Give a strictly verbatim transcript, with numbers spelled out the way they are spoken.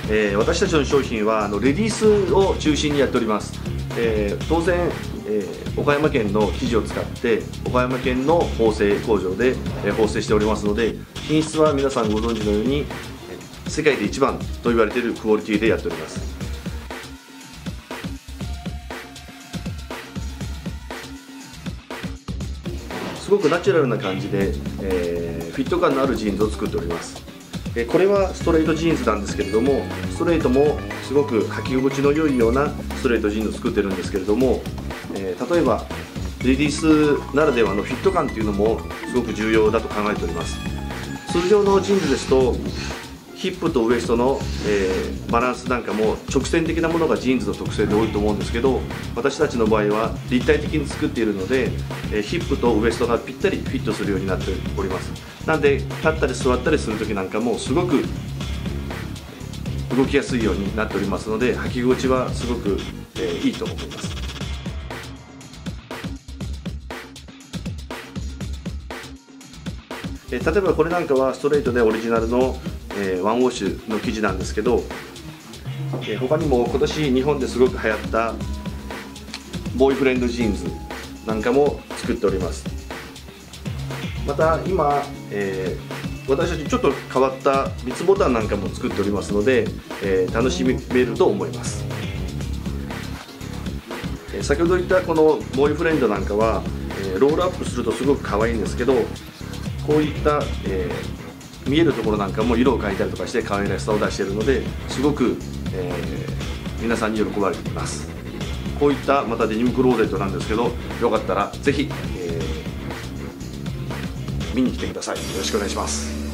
えー、私たちの商品はあのレディースを中心にやっております。えー、当然、えー、岡山県の生地を使って岡山県の縫製工場で、えー、縫製しておりますので、品質は皆さんご存知のように、えー、世界で一番と言われているクオリティでやっております。すごくナチュラルな感じで、えー、フィット感のあるジーンズを作っております。えー、これはストレートジーンズなんですけれども、ストレートもすごく履き心地の良いようなストレートジーンズを作ってるんですけれども、えー、例えばレディースならではのフィット感っていうのもすごく重要だと考えております。通常のジーンズですとヒップとウエストの、えー、バランスなんかも直線的なものがジーンズの特性で多いと思うんですけど、私たちの場合は立体的に作っているので、えー、ヒップとウエストがぴったりフィットするようになっております。なので立ったり座ったりする時なんかもすごく動きやすいようになっておりますので、履き心地はすごく、えー、いいと思います。えー、例えばこれなんかはストレートでオリジナルのえー、ワンウォッシュの生地なんですけど、えー、他にも今年日本ですごく流行ったボーイフレンドジーンズなんかも作っております。また今、えー、私たちちょっと変わった三つボタンなんかも作っておりますので、えー、楽しめると思います。えー、先ほど言ったこのボーイフレンドなんかは、えー、ロールアップするとすごく可愛いんですけど、こういった、えー見えるところなんかも色を描いたりとかして可愛らしさを出しているので、すごく、えー、皆さんに喜ばれています。こういったまたデニムクローゼットなんですけど、よかったらぜひ、えー、見に来てください。よろしくお願いします。